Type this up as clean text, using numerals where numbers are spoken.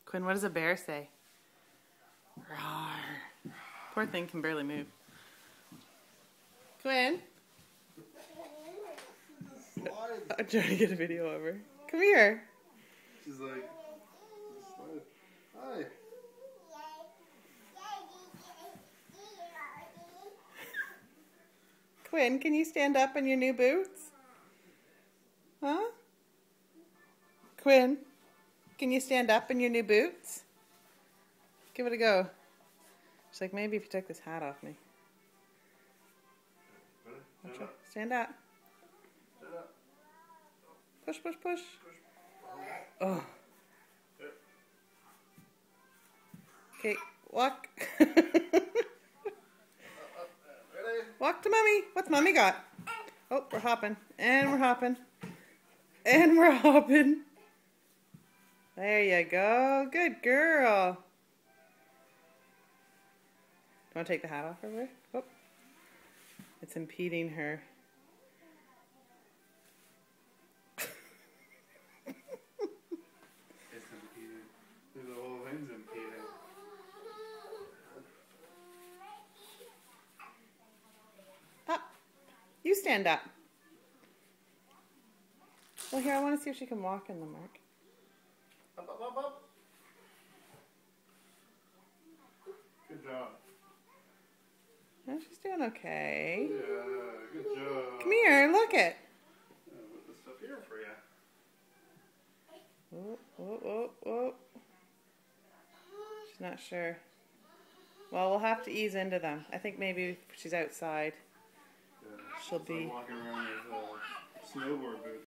Quinn, what does a bear say? Roar. Poor thing can barely move. Quinn? I'm trying to get a video of her. Come here. She's like, hi. Quinn, can you stand up in your new boots? Huh? Quinn, can you stand up in your new boots? Give it a go. She's like, maybe if you took this hat off me. Stand up. Stand up. Stand up. Push, push, push. Oh. Okay, walk. Walk to Mommy. What's Mommy got? Oh, we're hopping. And we're hopping. And we're hopping. There you go. Good girl. Do you want to take the hat off of her? Oh. It's impeding her. It's impeding. The whole thing's impeding. Up. You stand up. Well, here, I want to see if she can walk in the mark. Up, up, up, up. Good job. Oh, she's doing okay. Yeah, good job. Come here, look it. I'll put this stuff here for you. Oh, oh, oh, oh. She's not sure. Well, we'll have to ease into them. I think maybe if she's outside, Yeah. she'll It's be... like walking around with snowboard boots.